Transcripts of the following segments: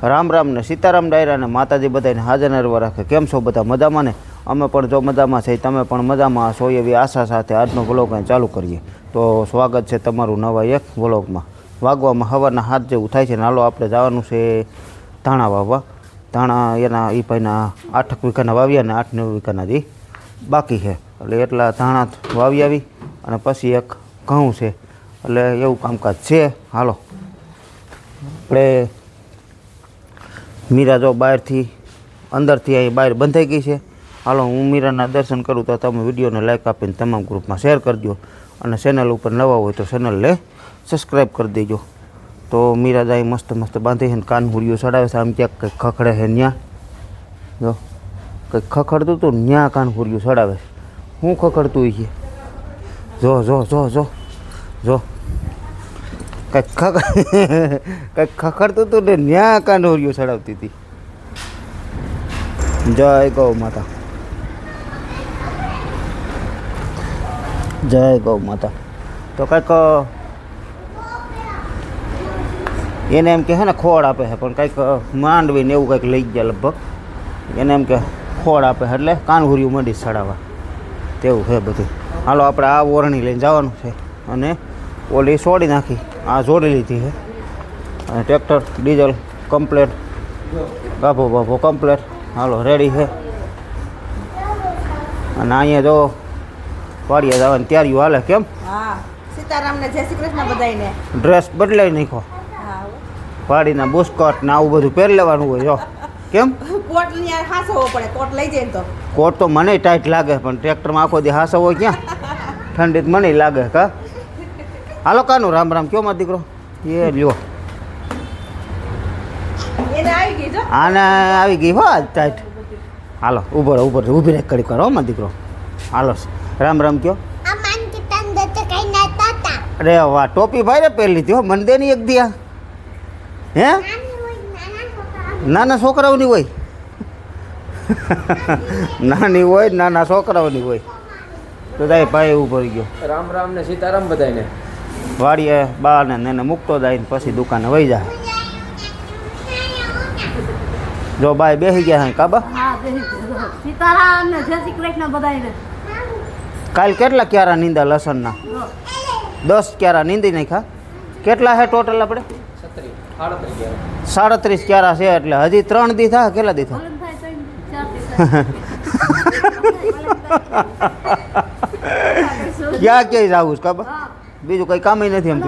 રામ રામ ને સીતારામ ડાયરા ને માતાજી બધાને હાજર નરવા રાખે। કેમ છો બધા મજામાં ને? અમે પણ જો મજામાં છે, તમે પણ મજામાં છો એવી આશા સાથે આજનો વ્લોગ અહીં ચાલુ કરીએ। તો સ્વાગત છે તમારું નવા એક વ્લોગમાં। વાગવામાં સવારના 7 જેવું થાય છે ને હાલો આપણે જવાનું છે ધાણા વાવવા। ધાણા એના એ ભાઈના 8 વીઘાના વાવ્યા ને 8-9 વીઘાના જે બાકી છે, એટલે એટલા ધાણા વાવી આવી અને પછી એક ઘઉં છે, એટલે એવું કામકાજ છે। હાલો આપણે મીરા જો બહારથી અંદરથી અહીં બહાર બંધાઈ ગઈ છે। હાલો હું મીરાના દર્શન કરું તો તમે વિડીયોને લાઈક આપીને તમામ ગ્રુપમાં શેર કરજો અને ચેનલ ઉપર નવા હોય તો ચેનલને સબસ્ક્રાઈબ કરી દેજો। તો મીરા જાય મસ્ત મસ્ત બાંધી છે ને કાન હુરિયો ચડાવે છે, આમ ક્યાંક કંઈક ખખડે છે, ત્યાં જો કંઈક ખખડતું હતું ત્યાં કાન હુરિયો ચડાવે છે। શું ખખડતું છે? જો જો જો જો જો કંઈક ખખડતું હતું ને ત્યાં કાન હુરિયો ચડાવતી હતી। જય ગૌ માતા, જય ગૌ માતા। તો કંઈક એને એમ કે છે ને ખોળ આપે છે, પણ કંઈક માંડવી ને એવું કંઈક લઈ ગયા લગભગ, એને એમ કે ખોળ આપે એટલે કાનહુરિયું મંડી ચડાવવા તેવું છે બધું। હાલો આપણે આ ઓરણી લઈને જવાનું છે અને ઓલી છોડી નાખી, આ જોડી લીધી છે અને ટ્રેક્ટર ડીઝલ કમ્પ્લેટ, ગાભો બાભો કમ્પ્લેટ, હાલો રેડી છે। અને અહીંયા જો વાડિયા જવાની તૈયારીઓ હાલે। કેમ? હા, સીતારામને જય શ્રી કૃષ્ણ બધાયને। ડ્રેસ બદલાઈ નાખો, વાડીના બુસ્કટ ને આવું બધું પહેરી લેવાનું હોય। જો કેમ? કોટ ની હાસવો પડે, કોટ લઈ જાય તો કોટ તો મને ટાઈટ લાગે, પણ ટ્રેક્ટરમાં આખો દી હાસવો ક્યાં, ઠંડી તો મને લાગે કા। હાલો કાનું રામ રામ કયો મારો દીકરો? એ લ્યો એને આવી ગઈ જો, આને આવી ગઈ હો ટાઈટ। હાલો ઊભી રહે કડી કરો મારો દીકરો। હાલો રામ રામ કયો? અરે વાહ, ટોપી ભાઈ રે પહેરી લીધી હો, મને દે ની એક દિયા। હે નાના છોકરાઓની હોય? નાની હોય નાના છોકરાઓની હોય। તો દાય ભાઈ ઉપર ગયો। રામ રામ ને સીતારામ બધાને। વાડીએ બા ને એને મૂકતો જાય ને પછી દુકાને વહી જાય। જો બાય બેસી ગયા હે કાબા? હા બેસી ગયો। સીતારામ ને જય શ્રી કૃષ્ણ બધાયને। કાલ કેટલા ક્યારા નીંદા લસણના? 10 ક્યારા નીંદી નાખ્યા। કેટલા છે ટોટલ આપણે? 37 ક્યારા છે, એટલે હજી 3 દી થાય? કેટલા દી થાય? ક્યાં ક્યાંય જવું છે કાબા? બીજું કઈ કામ નથી એમ?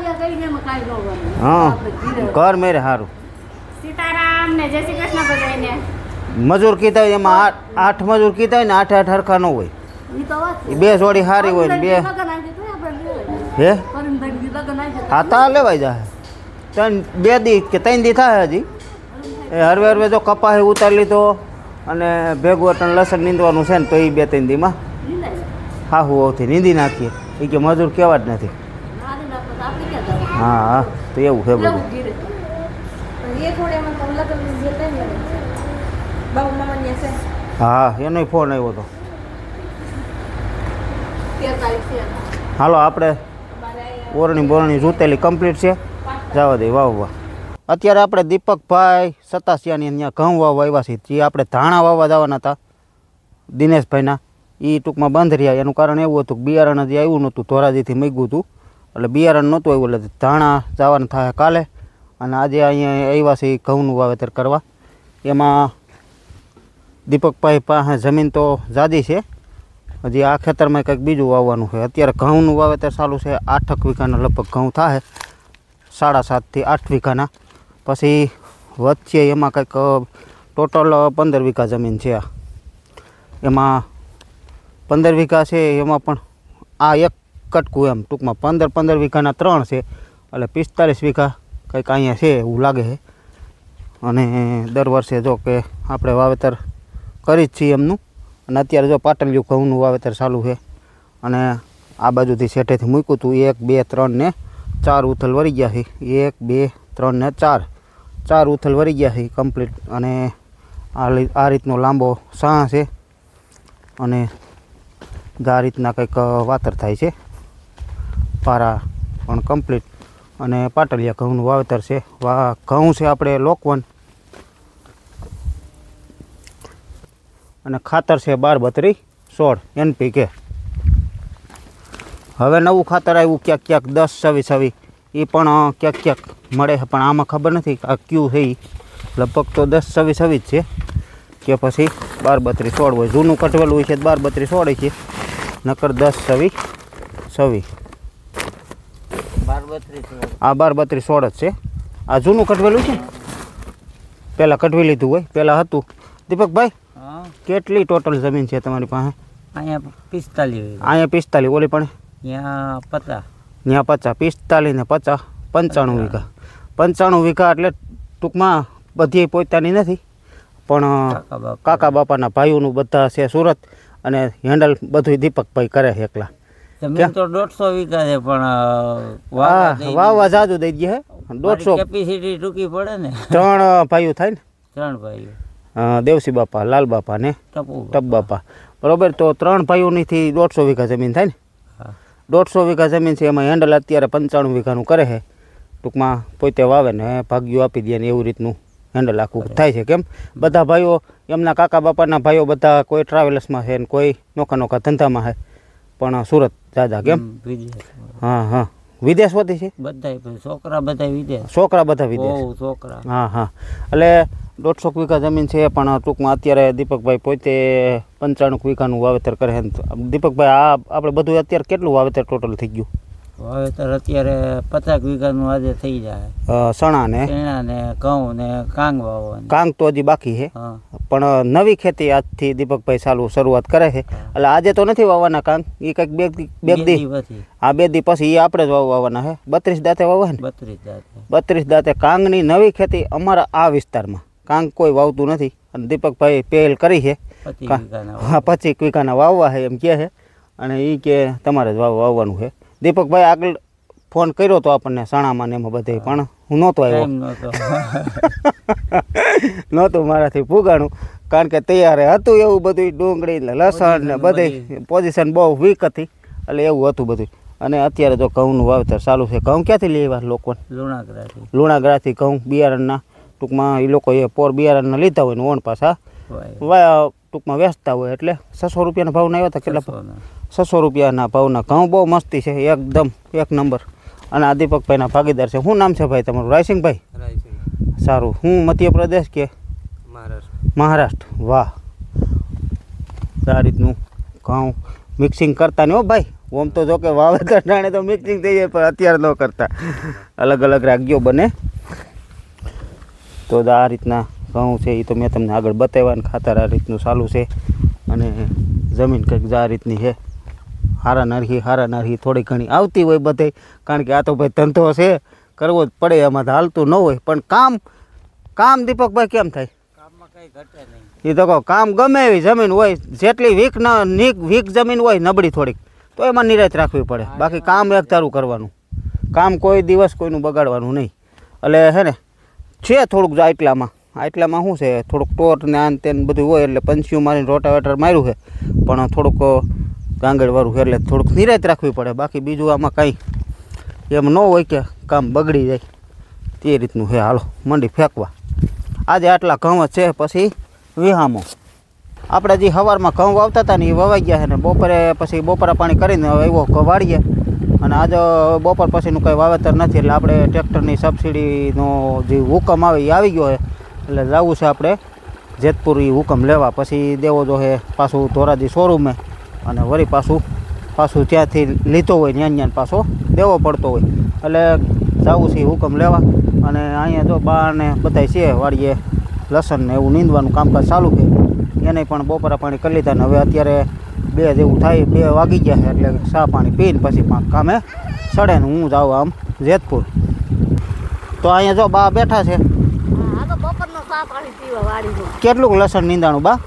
હા, ઘર મેરે સારું। સીતારામ ને જય શ્રી કૃષ્ણ બધાયને। મજૂર કીધા હોય એમાં 8 મજૂર કીધા હોય ને 8 હરખા ન હોય, એ 2 જોડી સારી હોય ને 2 હે હા તા લેવાઈ જાય। 2 દી કે 3 દી થાય હજી। એ હરવે જો કપાસ ઉતારી લીધો અને ભેગું અટણ લસણ નીંદવાનું છે ને તો એ 2-3 દીમાં હાહુ હોવથી નીંદી નાખીએ। એ કે મજૂર કહેવા જ નથી। હા હા, તો એવું છે બધું। હા એનો ફોન આવ્યો હતો। હાલો આપણે ઓરણી બોરણી જૂતેલી કમ્પ્લીટ છે, જવા દે વાવવા। અત્યારે આપણે દીપકભાઈ સતાસિયાની અહીંયા ઘઉં વાવવા આવ્યા છીએ, જે આપણે ધાણા વાવવા જવાના હતા દિનેશભાઈના, એ ટૂંકમાં બંધ રહ્યા। એનું કારણ એવું હતું કે બિયારણ હજી આવ્યું નહોતું, ધોરાજીથી મૂક્યું હતું, એટલે બિયારણ નહોતું આવ્યું, એટલે ધાણા જવાના થાય કાલે। અને આજે અહીંયા આવ્યા છે ઘઉંનું વાવેતર કરવા। એમાં દીપકભાઈ પાસે જમીન તો જાદી છે, હજી આ ખેતરમાં કંઈક બીજું વાવવાનું છે। અત્યારે ઘઉંનું વાવેતર ચાલુ છે, 8 વીઘાના લગભગ ઘઉં થાય, 7.5 થી 8 વીઘાના। પછી વચ્ચે એમાં કંઈક ટોટલ 15 વીઘા જમીન છે। એમાં 15 વીઘા છે, એમાં પણ આ એક કટકું એમ ટૂંકમાં 15 વીઘાના 3 છે, એટલે 45 વીઘા કંઈક અહીંયા છે એવું લાગે છે। અને દર વર્ષે જો કે આપણે વાવેતર કરી જ છીએ એમનું। અને અત્યારે જો પાટલિયું ઘઉંનું વાવેતર ચાલુ છે, અને આ બાજુથી શેઠેથી મૂક્યું હતું 1, 2, 3 ને 4 ઉથલ વળી ગયા છે। 1, 2, 3 ને 4 ઉથલ વળી ગયા છે કમ્પ્લીટ। અને આ રીતનો લાંબો સાહ છે, અને આ રીતના કંઈક વાતર થાય છે, પારા પણ કમ્પ્લીટ। અને પાટલિયા ઘઉંનું વાવેતર છે। ઘઉં છે આપણે લોકવન અને ખાતર છે 12-32-16 NPK. હવે નવું ખાતર આવ્યું ક્યાંક ક્યાંક 10-26-26 એ પણ ક્યાંક ક્યાંક મળે છે, પણ આમાં ખબર નથી આ ક્યુ છે એ. લગભગ તો 10-26-26 જ છે કે પછી 12-32-16 હોય. જૂનું કટવેલું હોય છે 12-32-16 છે, નકર 10-26-26. આ 12-32-16 જ છે. આ જૂનું કટવેલું છે, પહેલાં કટવી લીધું હોય, પહેલાં હતું. દીપકભાઈ, કેટલી ટોટલ જમીન છે તમારી પાસે? અહીંયા 45. અહીંયા 45, ઓલી પણ ત્યાં 50. ત્યાં 50, 45 ને 50, 95 વીઘા. 95 વીઘા એટલે ટૂંકમાં બધી પોતાની નથી, પણ કાકા બાપાના ભાઈઓનું બધા છે સુરત, અને હેન્ડલ બધું દીપકભાઈ કરે છે એકલા. જમીન તો 150 વીઘા છે, પણ વાવવા જાજુ દઈ દે હે. 150 કેપેસિટી ટૂંકી પડે ને. 3 ભાઈઓ થાય ને, 3 ભાઈઓ, દેવસી બાપા, લાલ બાપા ને ટપ બાપા, બરોબર. તો 3 ભાઈઓનીથી 150 વીઘા જમીન થાય ને. 150 વીઘા જમીન છે, એમાં હેન્ડલ અત્યારે 95 વીઘાનું કરે છે. ટૂંકમાં પોતે વાવે ને ભાગ્યું આપી દે ને એવું રીતનું હેન્ડલ આખું થાય છે. કેમ બધા ભાઈઓ એમના કાકા બાપાના ભાઈઓ બધા કોઈ ટ્રાવેલ્સમાં છે ને કોઈ નોખા નોખા ધંધામાં છે, પણ સુરત દાદા કેમ. હા હા, વિદેશ વધી છે બધા છોકરા, બધા વિદેશ, છોકરા બધા વિદેશ. છોકરા. હા હા, એટલે 150 વીઘા જમીન છે, પણ ટૂંકમાં અત્યારે દીપકભાઈ પોતે 95 વીઘાનું વાવેતર કરે છે. દીપકભાઈ, આ આપણે બધું અત્યારે કેટલું વાવેતર ટોટલ થઈ ગયું? વાવેતર અત્યારે 50 વીઘાનું આજે થઈ જાય. ચણા ને ઘઉં ને કાંગ વાવવાની. કાંગ તો હજી બાકી છે, પણ નવી ખેતી આજથી દીપકભાઈ શરૂઆત કરે છે. એટલે આજે તો નથી વાવવાના કાંગ, એ કંઈક બે દી આ 2 દી પછી એ આપણે જ વાવવાના છે. 32 દાંતે વાવવા ને. 32 દાંતે કાંગની નવી ખેતી અમારા આ વિસ્તારમાં. કાંગ કોઈ વાવતું નથી, અને દીપકભાઈ પહેલ કરી છે. 25 વીઘાના વાવવા છે એમ કહે છે, અને એ કે તમારે જ વાવવાનું છે. દીપકભાઈ આગળ ફોન કર્યો તો આપણને ચણામાં ને એમાં બધે, પણ હું નહોતો આવ્યો. નહોતું મારાથી ફૂગાણું, કારણ કે તૈયાર હતું એવું બધું, ડુંગળી ને લસણ ને બધી પોઝિશન બહુ વીક હતી, એટલે એવું હતું બધું. અને અત્યારે જો ઘઉંનું વાવેતર ચાલુ છે. ઘઉં ક્યાંથી લેવા લોકો? લુણાગરાથી ઘઉં બિયારણના, ટૂંકમાં એ લોકોએ પોર બિયારણના લીધા હોય ને ઓણ પાછા ટૂંકમાં વેચતા હોય, એટલે 600 રૂપિયાના ભાવના આવ્યા હતા. કેટલા? 600 રૂપિયાના ભાવના ઘઉં. બહુ મસ્તી છે, એકદમ 1 નંબર. અને આ દીપકભાઈના ભાગીદાર છે. શું નામ છે ભાઈ તમારું? રાયસિંગભાઈ. સારું. હું મધ્યપ્રદેશ કે મહારાષ્ટ્ર? વાહ, આ રીતનું ઘઉં મિક્સિંગ કરતા નહીં હો ભાઈ. ઓમ તો જો કે વાવેતર ટાણે તો મિક્સિંગ થઈ જાય, પણ અત્યારે ન કરતા, અલગ અલગ રાખજો બને. તો આ રીતના ઘઉં છે, એ તો મેં તમને આગળ બતાવ્યા. ખાતર આ રીતનું ચાલુ છે, અને જમીન કંઈક આ રીતની છે. હારા નારહી થોડી ઘણી આવતી હોય બધે, કારણ કે આ તો ભાઈ ધંધો છે, કરવો જ પડે, એમાં તો હાલતું ન હોય. પણ કામ દીપકભાઈ કેમ થાય? એ તો કહો, કામ ગમે એવી જમીન હોય, જેટલી વીક જમીન હોય નબળી થોડીક, તો એમાં નિરાશ રાખવી પડે. બાકી કામ એક ધારું કરવાનું, કામ કોઈ દિવસ કોઈનું બગાડવાનું નહીં. એટલે હે ને છે થોડુંક જો આટલામાં શું છે, થોડુંક ટોર ને આન તેન બધું હોય, એટલે પંછીઓ મારીને રોટાવેટર માર્યું છે, પણ થોડુંક ગાંગડવાળું છે, એટલે થોડુંક નિરાશ રાખવી પડે. બાકી બીજું આમાં કંઈ એમ ન હોય કે કામ બગડી જાય, તે રીતનું છે. હાલો મંડી ફેંકવા. આજે આટલા ઘઉં છે, પછી વિહામો. આપણે જે સવારમાં ઘઉં વાવતા હતા ને એ વવાઈ ગયા છે, ને બપોરે પછી બપોરા પાણી કરીને હવે એવો વાળીએ. અને આજે બપોર પછીનું કંઈ વાવેતર નથી, એટલે આપણે ટ્રેક્ટરની સબસિડીનો જે હુકમ આવે એ આવી ગયો છે, એટલે જવું છે આપણે જેતપુર એ હુકમ લેવા. પછી દેવો જો છે પાછું ધોરાજી શોરૂમે, અને વળી પાછું ત્યાંથી લીધો હોય ત્યાં પાછો દેવો પડતો હોય, એટલે જવું છે હુકમ લેવા. અને અહીંયા જો બાને બધા છે વાડીએ લસણ ને એવું નીંદવાનું કામકાજ ચાલુ છે, એને પણ બપોરા પાણી કરી લીધા. ને હવે અત્યારે 2 જેવું થાય, 2 વાગી ગયા છે, એટલે ચા પાણી પીને પછી કામે સડે ને હું જાઉં આમ જેતપુર. તો અહીંયા જો બા બેઠા છે. કેટલું લસણ નીંદાણું બા?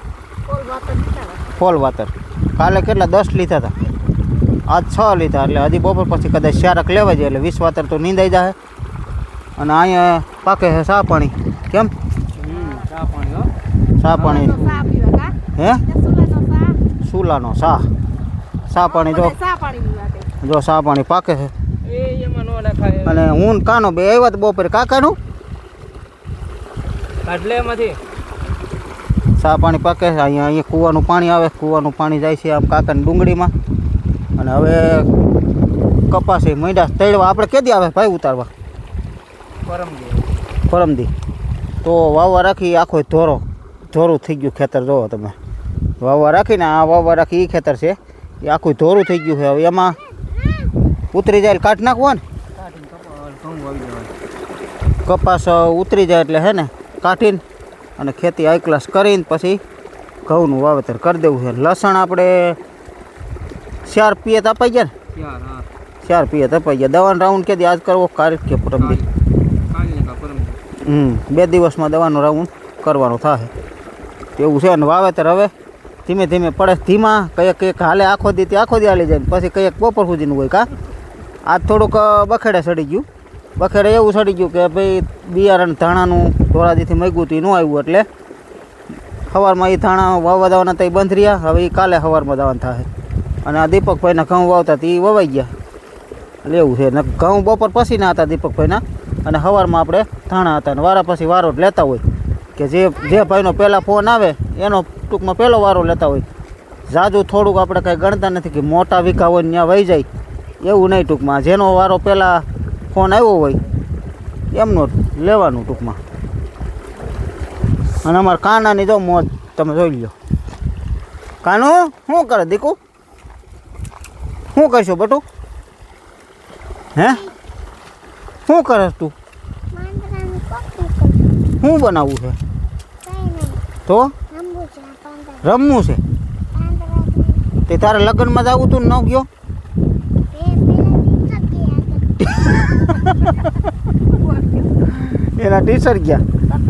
ફોલ વાતર. કાલે કેટલા 10 લીધા હતા, આજ 6 લીધા, એટલે હજી બપોર પછી કદાચ 4 લેવા જાય, એટલે 20 વાતર તો નીંદાઈ જાય. અને અહીંયા પાકે છે ચા પાણી. કેમ ચા પાણી? હે, સુલાનો ચા પાણી. જો ચા પાણી પાકે છે. અને હું કાનો બે આવ્યા તો બપોરે. કાકાનું ચા પાણી પાકે છે. અહીંયા કૂવાનું પાણી આવે, કૂવાનું પાણી જાય છે આમ કાકાની ડુંગળીમાં. અને હવે કપાસે મૈડા તળવા આપણે કેદી આવે ભાઈ ઉતારવા? પરમદી. તો વાવવા રાખી આખો ધોરું થઈ ગયું ખેતર. જોવો તમે, વાવવા રાખીને આ વાવવા રાખી એ ખેતર છે એ આખું ધોરું થઈ ગયું છે. હવે એમાં ઉતરી જાય કાઢ નાખવા ને, કપાસ ઉતરી જાય એટલે હે ને કાઢીને અને ખેતી હાઈ ક્લાસ કરીને પછી ઘઉંનું વાવેતર કરી દેવું છે. લસણ આપણે 4 પિયત અપાઈ ગયા ને, 4 પિયત અપાઈ ગયા. દવાનો રાઉન્ડ કેદી આજ કરવો? કાલ કે પરમદી? 2 દિવસમાં દવાનો રાઉન્ડ કરવાનો થાય એવું છે. અને વાવેતર હવે ધીમે ધીમે પડે, ધીમા કયેક હાલે આખો દી હાલી જાય ને પછી કયેક બપોર સુધીનું હોય. કા આજ થોડુંક બખેડે સડી ગયું, બખેડે એવું સડી ગયું કે ભાઈ બિયારણ ધાણાનું ધોરાજીથી મગ્યું હતું એ ન આવ્યું એટલે સવારમાં એ ધાણા વાવવા દેવાના હતા એ બંધ રહ્યા. હવે એ કાલે સવારમાં દેવાના થાય. અને આ દીપકભાઈના ઘઉં વાવતા હતા એ વવાઈ ગયા એટલે એવું છે. ને ઘઉં બપોર પછી ના હતા દીપકભાઈના, અને સવારમાં આપણે ધાણા હતા. અને વારા પછી વારો જ લેતા હોય કે જે ભાઈનો પહેલાં ફોન આવે એનો ટૂંકમાં પહેલો વારો લેતા હોય. જાજુ થોડુંક આપણે કાંઈ ગણતા નથી કે મોટા વીઘા હોય ત્યાં વહી જાય એવું નહીં. ટૂંકમાં જેનો વારો પહેલાં ફોન આવ્યો હોય એમનો લેવાનું ટૂંકમાં. અને અમારા કાનાની જો મોજ તમે જોઈ લો. કાનું શું કરે દીકુ? શું કરશો બટુ? હે શું કરે તું? શું બનાવવું છે? તો રમવું છે તે તારે લગ્નમાં જ આવું તું ન ગયો? એના ટીચર ગયા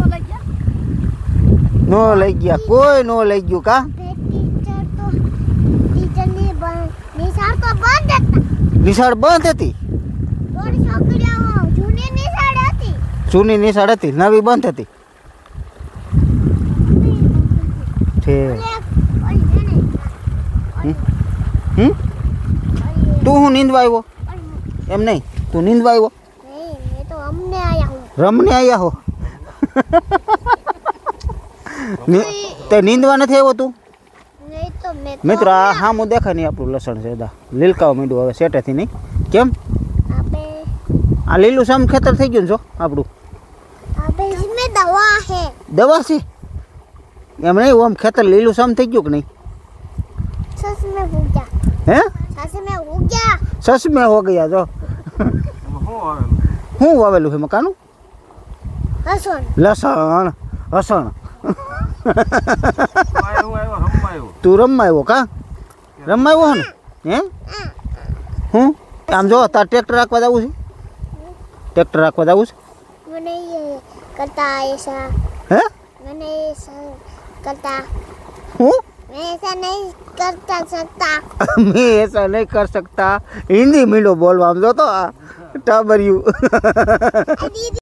નો લઈ ગયા, કોઈ નો લઈ ગયું. કા નિશાળ બંધ હતી? જૂની નિશાળ હતી, નવી બંધ હતી. તું હું નીંદવા આવ્યો? એમ નહીં, તું નીંદવા આવ્યો? રમને આવ્યા હો. તે નીંદવા નથી આવ્યો તું? મિત્રો આ હામું દેખાય નહીં આપણું લસણ છે લીલકાવા માંડ્યું હવે સેટેથી નહીં. કેમ આ લીલું સામ ખેતર થઈ ગયું ને જો આપણું? દવા છે એમ નહીં, ઓમ ખેતર લીલું સામ થઈ ગયું કે નહીં? હે સસમે હો ગયા જો. શું વાવેલું છે મકાનું? લસણ. હસણ. તું રમવા આવ્યો? કા રમવા આવ્યો ને? હે હું આમ જો તાર ટ્રેક્ટર રાખવા જવું છે? ટ્રેક્ટર રાખવા જવું છે? હે હું मैं ऐसा नहीं कर सकता. हिंदी मीठो बोलवा, हम जो तो टाबरियू